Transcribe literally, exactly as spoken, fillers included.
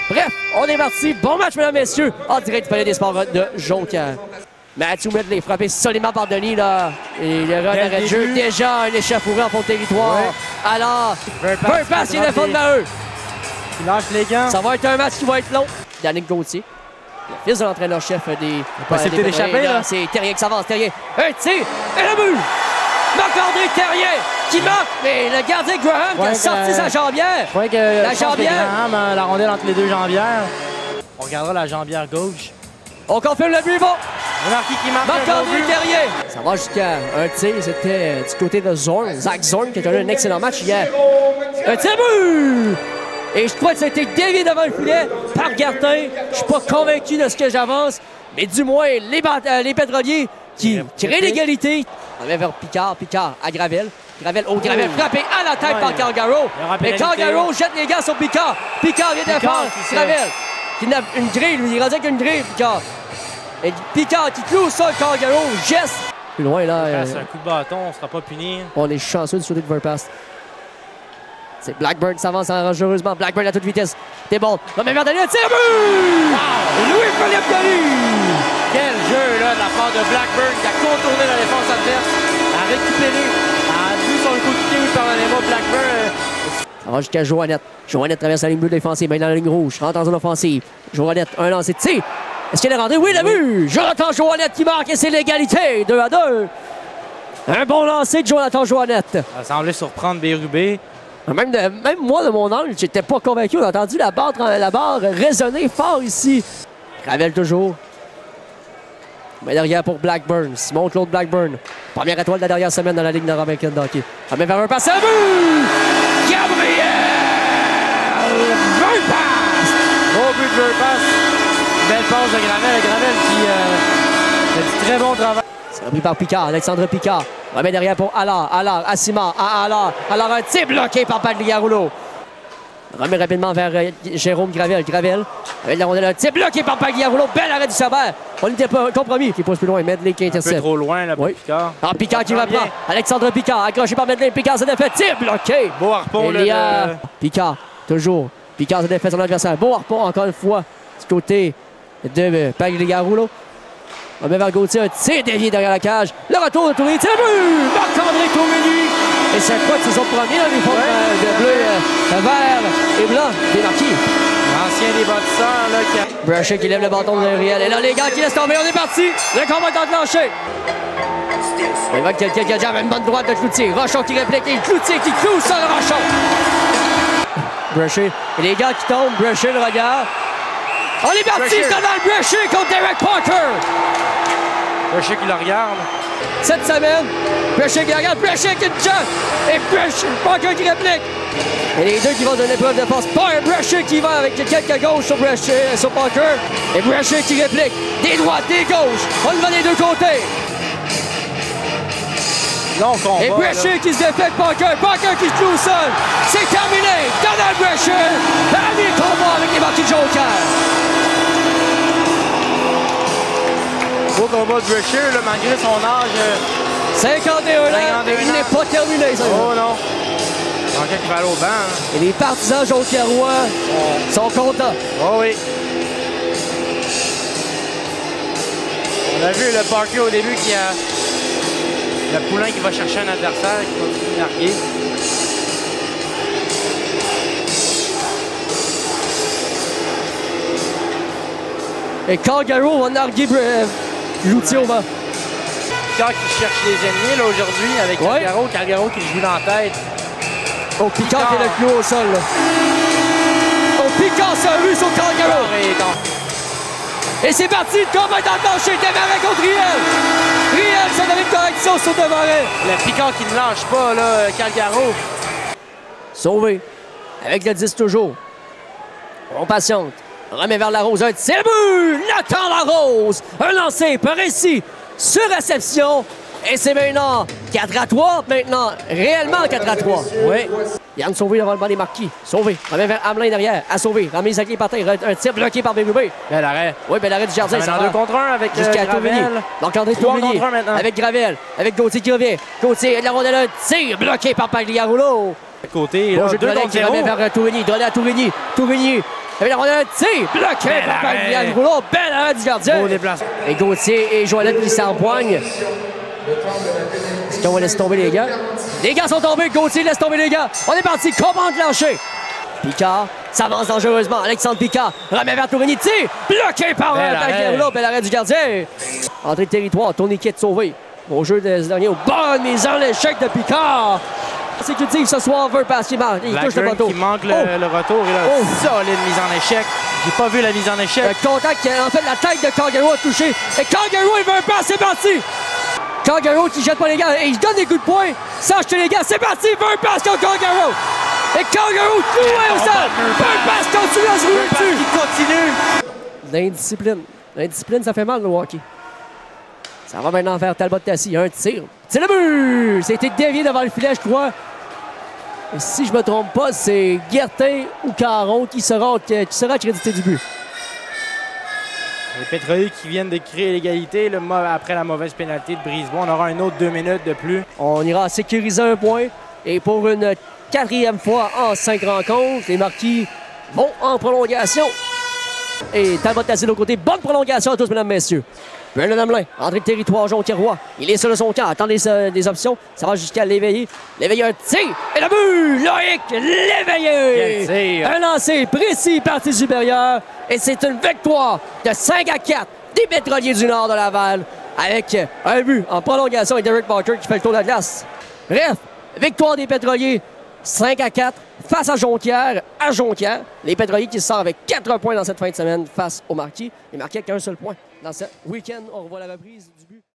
Bref, on est parti. Bon match, mesdames et messieurs, en direct du Palais des Sports de Jonquière. Matthew Medley frappé solidement par Denis, là. Et le run d'arrêt de jeu. Déjà un échauffouré en fond de territoire. Ouais. Alors, Verpasse, il défend vers eux. Il lâche les gants. Ça va être un match qui va être long. Yannick Gauthier, le fils de l'entraîneur-chef des... Possibilité d'échapper, là. C'est Terrien qui s'avance. Terrien, un tir et le but! Marc-André Terrien qui marque, mais le gardien Graham qui a sorti sa jambière. Je crois que la jambière. Graham, hein, la rondelle entre les deux jambières. On regardera la jambière gauche. On confirme le but, bon. Marquis qui marque. Marc-André Terrien. Ça va jusqu'à un tir. C'était du côté de Zorn. Zach Zorn qui a eu un excellent match hier. Un tir but! Et je crois que ça a été dévié devant le filet par Gartin. Je suis pas convaincu de ce que j'avance. Mais du moins, les, euh, les pétroliers qui créent l'égalité. On va vers Picard. Picard à Gravel. Gravel, oh, Gravel frappé à la tête ouais, par Calgaro. Et Calgaro jette les gars sur Picard. Picard vient défendre Gravel. Qui n'a une grille, lui. Il est rendu avec une grille, Picard. Et Picard qui cloue ça, Calgaro geste. Plus loin, là. Euh, un coup de bâton, on ne sera pas puni. On est chanceux du côté de Verpasse. C'est Blackburn qui s'avance dangereusement. Blackburn à toute vitesse. T'es bon. Non, mais Verdali, un tir but! Wow! Louis-Philippe Denis! Quel jeu, là, de la part de Blackburn qui a contourné la défense adverse, a récupéré, a vu son coéquipier, oui, pardonnez-moi, Blackburn. Ça va jusqu'à Joannette. Joannette traverse la ligne bleue défensive, maintenant la ligne rouge. Rentre en zone offensive. Joannette, un lancé de tir. Est-ce qu'elle est rentrée? Oui, le but! Jonathan Joannette qui marque et c'est l'égalité. deux à deux. Un bon lancer de Jonathan Joannette. Ça semblait surprendre Bérubé. Même, de, même moi, de mon angle, j'étais pas convaincu. On a entendu la barre, la barre résonner fort ici. Gravel toujours. Mais derrière pour Blackburn. Simon Claude Blackburn. Première étoile de la dernière semaine dans la Ligue nord-américaine de hockey. Ramène vers un passe à but! Gabriel Verpasse! Beau but de Verpasse. Belle passe de Gravel. Gravel qui euh, fait du très bon travail. C'est repris par Picard, Alexandre Picard. Remet derrière pour Allard, Allard, Asima, à Allard. Allard, un tir bloqué par Pagliarulo. Remet rapidement vers euh, Jérôme Gravel. Gravel, avec la rondelle, un tir bloqué par Pagliarulo. Bel arrêt du Sabert. On n'était pas compromis. Qui pousse plus loin. Medley qui intercepte. Un peu trop loin, là, pour oui. Picard. Ah, Picard qui reprend. Alexandre Picard, accroché par Medley. Picard se défait. Tir bloqué. Beau harpon, là. De... Picard, toujours. Picard se défait son adversaire. Beau harpon, encore une fois, du côté de euh, Pagliarulo. On met vers Gauthier, un tir dévié derrière la cage. Le retour de Tourigny, c'est le but! Marc-André Tourigny! Et c'est quoi que c'est son premier dans l'uniforme ouais. de bleu, euh, vert et blanc des Marquis. L'ancien des bâtisseurs, là, qui a... Brasher qui lève le bâton de Riel. Et là, les gars qui laissent tomber, on est parti! Le combat est enclenché! Il va quelqu'un qui a déjà une bonne droite de Cloutier. Rochon qui réplique et Cloutier qui cloue sur le Rochon. Brasher. Et les gars qui tombent, Brasher le regarde. On est parti, Donald Brasher contre Derek Parker! Brasher qui le regarde. Cette semaine, Brasher qui regarde, Brasher qui jump! Et Brasher, Parker qui réplique! Et les deux qui vont donner l'épreuve de force. Brasher qui va avec quelques gauches sur, Brasher, sur Parker. Et Brasher qui réplique. Des droites, des gauches. On y va des deux côtés. Long combat, et Brasher là. Qui se défait de Parker. Parker qui se cloue au sol. C'est terminé. Donald Brasher a mis le combat avec les Marquis de Jonquière. Beau combat de Brasher, là, malgré son âge. cinquante et un ans. Il n'est pas terminé, ça. Oh non. Manquait qu'il va aller au banc. Hein. Et les partisans jonquiérois oh. sont contents. Oh oui. On a vu le Parker au début qui a le Poulain qui va chercher un adversaire qui continue de narguer. Et Calgaro va narguer euh, l'outil au banc. Picard qui cherche les ennemis là aujourd'hui avec ouais. Calgaro. Calgaro qui le joue dans la tête. Oh, Picard, Picard qui est le clou au sol. Là. Oh, Picard s'est vu sur Calgaro. Et c'est parti, le combat est enclenché. Desmarais contre Riel. Riel, ça donne une correction sur Desmarais. Le Picard qui ne lâche pas, là, Calgaro. Sauvé. Avec le dix toujours. On patiente. Remet vers Larose. Un tir but. Nathan Larose. Un lancer par ici. Sur réception. Et c'est maintenant quatre à trois. Maintenant, réellement quatre à trois. Oui. Yann Sauvé devant le banc des Marquis. Sauvé. Remet vers Hamelin derrière. À Sauvé. Remise avec les patins. Un tir bloqué par Bérubé. Bel arrêt. Oui, bel arrêt du Jardin. Ça deux contre un avec jusqu'à euh, Gravel. Donc André Tourigny avec Gravel. Avec Gauthier qui revient. Gauthier, la rondelle, un tir bloqué par Pagliarulo. Côté, bon là, jeu de deux qui remet vers Tourigny. Donné à Tourigny. Tourigny Et on a un tir bloqué par Yann Rouleau. Bel arrêt du gardien. Beau déplacement. Et Gauthier et Joëlette qui s'empoignent. Est-ce qu'on va laisser tomber les gars? Les gars sont tombés. Gauthier laisse tomber les gars. On est parti. Comment enclencher? Picard s'avance dangereusement. Alexandre Picard remet vers Tourigny. Tir bloqué par Yann Rouleau. Bel arrêt du gardien. Entrée de territoire. Tourniquet sauvé. Bon jeu de ce dernier. Bonne mise en échec de Picard. Sécurité ce soir veut passer. Il touche le bateau. Qui manque le, oh. le retour. Et là, oh. solide mise en échec. J'ai pas vu la mise en échec. Le contact, en fait, la tête de Kangaroo a touché. Et Kangaroo, il veut un pass, c'est parti! Kangaroo qui jette pas les gars et il donne des coups de poing sans jeter les gars. C'est parti, il veut un pass contre Kangaroo. Et Kangaroo cloué au sol. Veut un pass continue à se rouler dessus. Il continue. L'indiscipline. L'indiscipline, ça fait mal, le hockey. Ça va maintenant faire Talbot-Tassi. Un tir. C'est le but! C'était dévié devant le filet, je crois. Et si je me trompe pas, c'est Guertin ou Caron qui sera, qui sera crédité du but. Les pétroliers qui viennent de créer l'égalité après la mauvaise pénalité de Brisebois. On aura un autre deux minutes de plus. On ira sécuriser un point. Et pour une quatrième fois en cinq rencontres, les Marquis vont en prolongation. Et Talbot-Tassi de l'autre côté. Bonne prolongation à tous, mesdames, messieurs. Brandon Hamelin, entrée de territoire, Jonquière-Roy. Il est sur son camp, attend des, euh, des options. Ça va jusqu'à l'éveiller. L'éveiller un tir. Et le but! Loïc l'éveiller! Un lancer précis, partie supérieure. Et c'est une victoire de cinq à quatre des Pétroliers du Nord de Laval. Avec un but en prolongation et Derek Barker qui fait le tour de la glace. Bref, victoire des Pétroliers cinq à quatre face à Jonquière, à Jonquière. Les Pétroliers qui sortent avec quatre points dans cette fin de semaine face aux Marquis. Les Marquis avec un seul point. Dans ce week-end, on revoit la reprise du but.